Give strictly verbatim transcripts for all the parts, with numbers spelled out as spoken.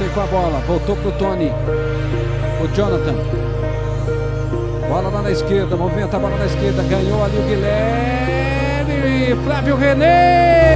Tony com a bola, voltou pro Tony. O Jhonatan. Bola lá na esquerda, movimenta a bola na esquerda, ganhou ali o Guilherme. Flávio René.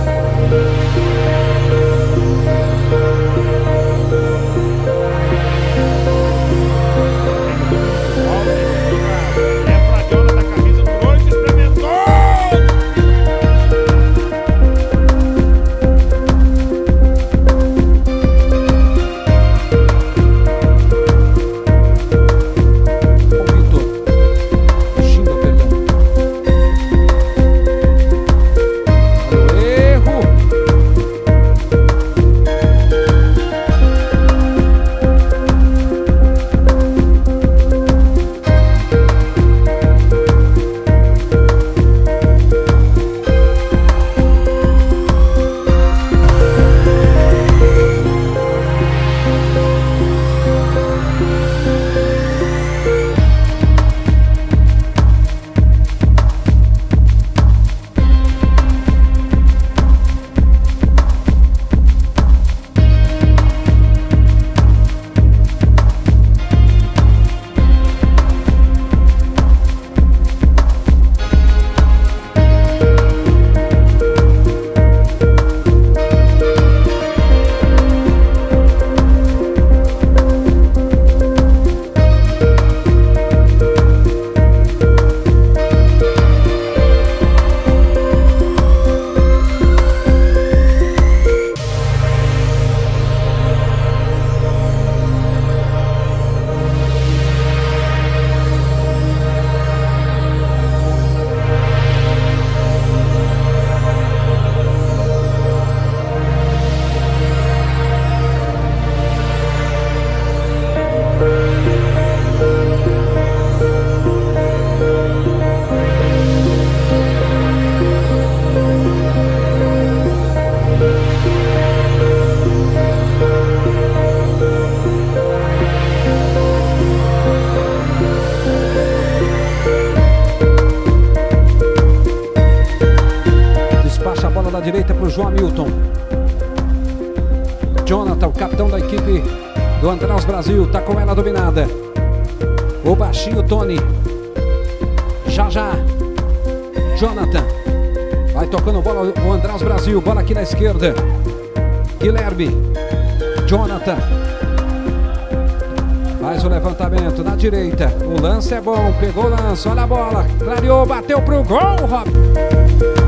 Da direita para o João Milton. Jhonatan, o capitão da equipe do Lateral Brasil, tá com ela dominada. O baixinho Tony. Já já. Jhonatan. Vai tocando bola o Lateral Brasil. Bola aqui na esquerda. Guilherme. Jhonatan. Faz o levantamento na direita. O lance é bom. Pegou o lance. Olha a bola. Clareou. Bateu pro gol. Rob.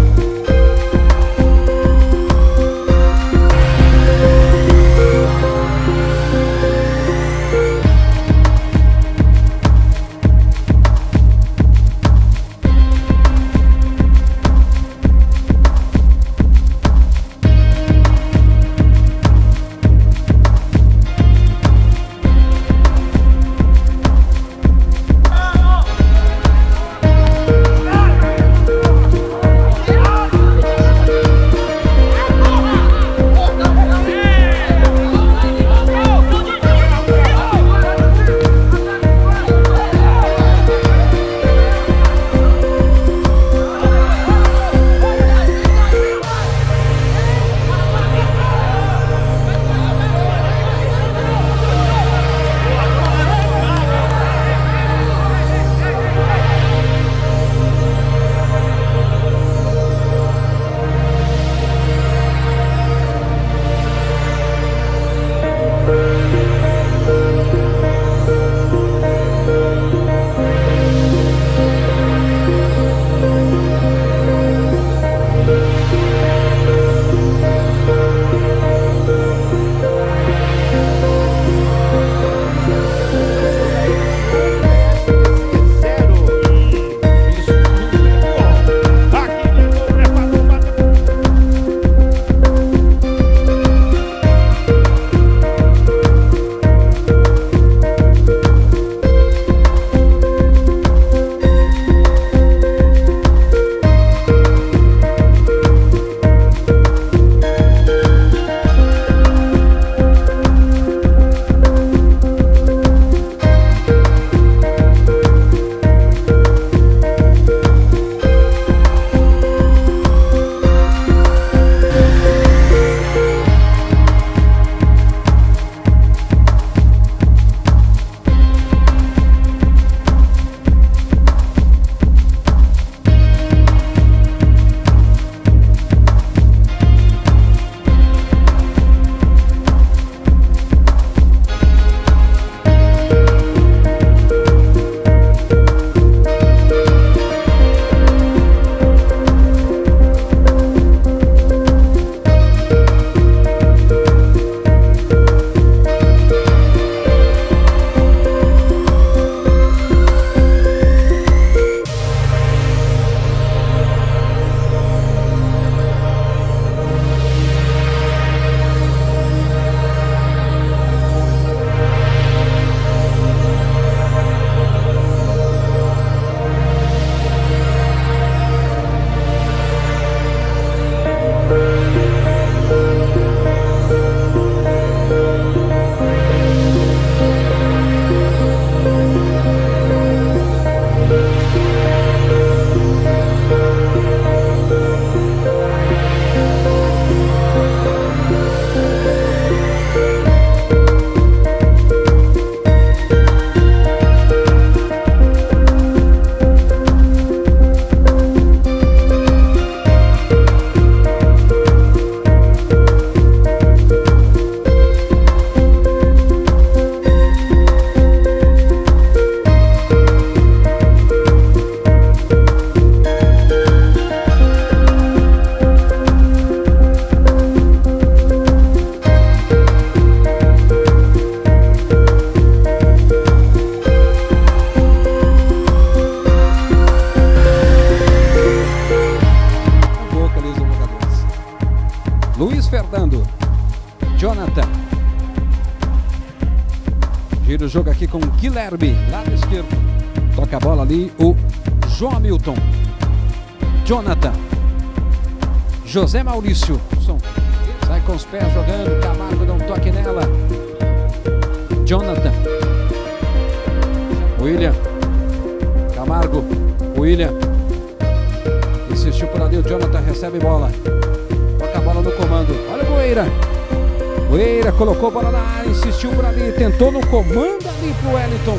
Gira o jogo aqui com o Guilherme, lado esquerdo. Toca a bola ali o João Milton. Jhonatan. José Maurício. Sai com os pés jogando. Camargo dá um toque nela. Jhonatan. William. Camargo. William. Insistiu por ali. O Jhonatan recebe bola. Toca a bola no comando. Olha o Boeira. Boeira colocou a bola na área. Insistiu por ali. Tentou no comando ali pro Wellington.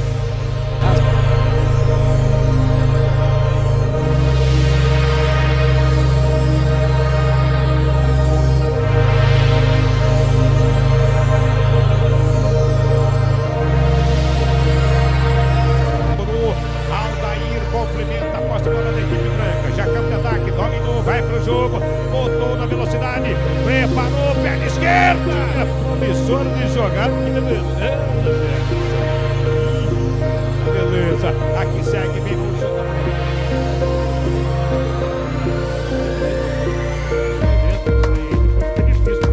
Complementa a posse de bola da equipe branca. Já campo de ataque, dominou, vai pro jogo, botou na velocidade, preparou, perna esquerda. É promissor de jogar. Que beleza. Beleza. Aqui segue bem funcionando. É difícil.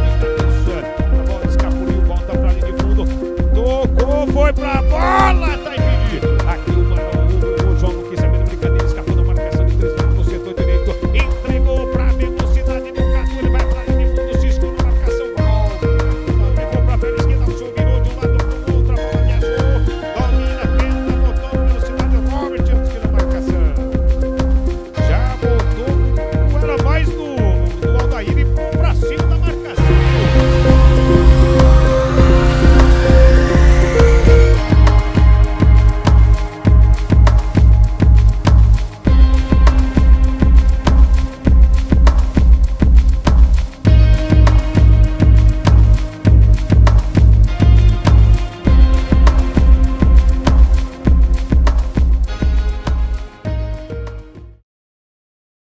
A bola escapuliu, volta pra linha de fundo. Tocou, foi pra bola.